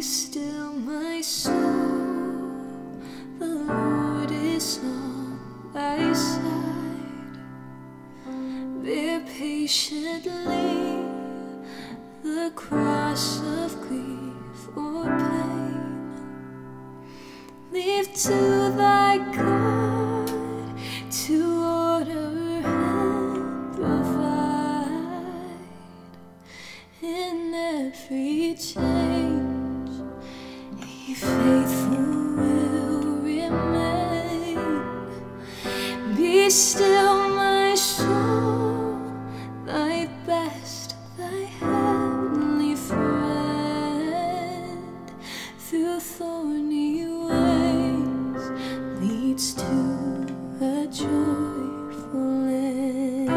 still, my soul, the Lord is on thy side. Bear patiently the cross of grief or pain. Leave to thy God to order and provide. In every change, He faithful will remain. Be still, my soul, thy best, thy heavenly friend, through thorny ways leads to a joyful end.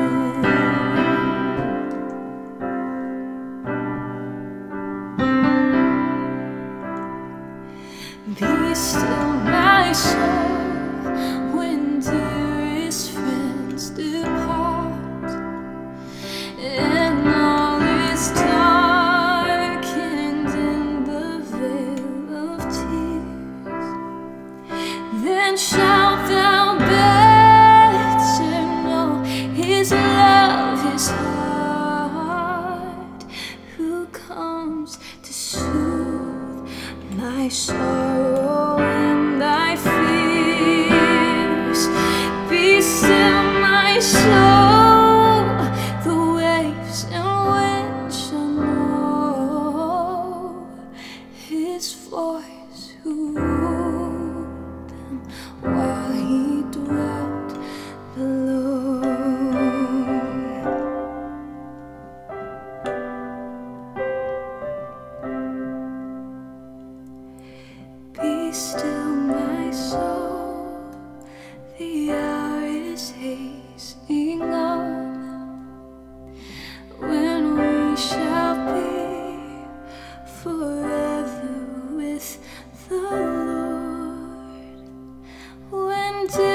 Be still, my soul, when dearest friends depart, and all is darkened in the veil of tears. Then shalt thou better know His love, His heart, who comes to soothe thy sorrow and thy fears. Be still, my soul, the waves and wind shall know His voice who ruled them while He dwelt below. Be still, my soul, the hour is hastening on, when we shall be forever with the Lord. When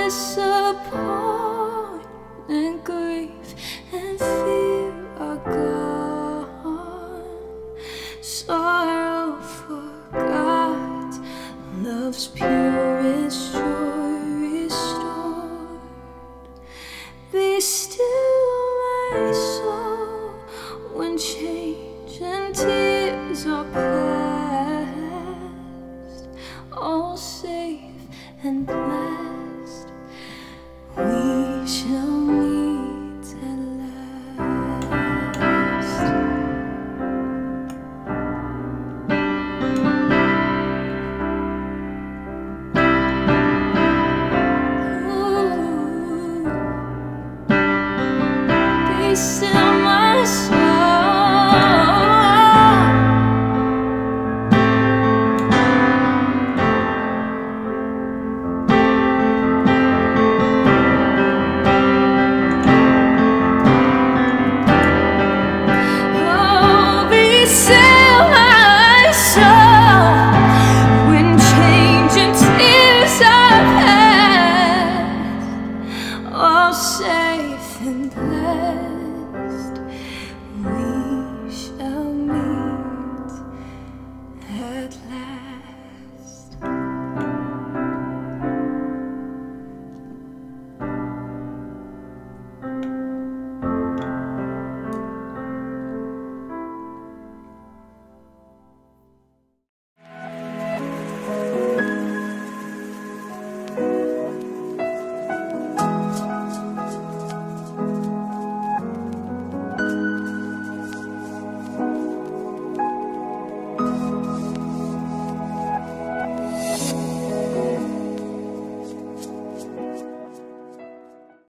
disappointment, grief, and fear are gone, sorrow forgot, love's purest joy restored. Be still, my soul, when change and tears are past.